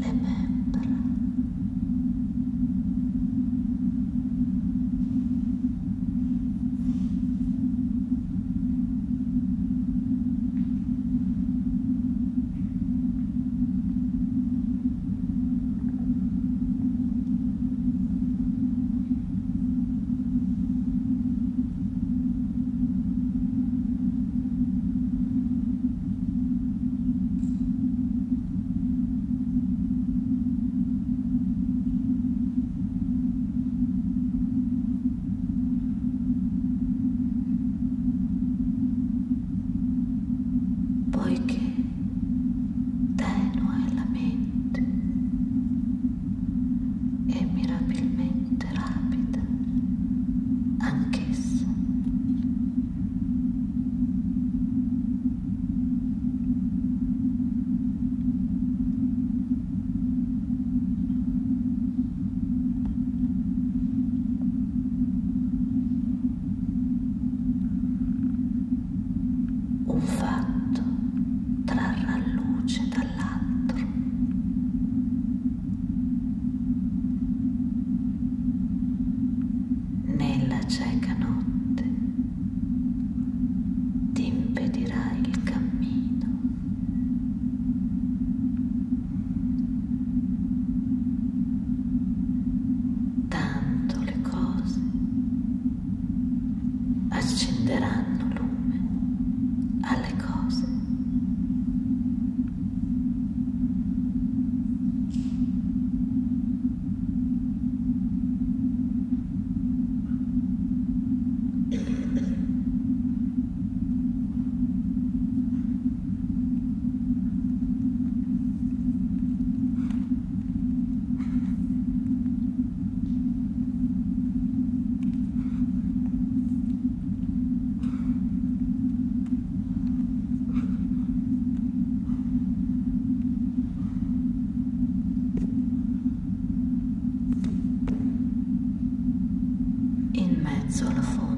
le membra. Poiché tenue è la mente e mirabilmente rapida anch'essa, un fatto trarrà luce dall'altro. Nella cieca notte ti impedirà il cammino. Tanto le cose accenderanno lume alle cose. In mezzo alla folla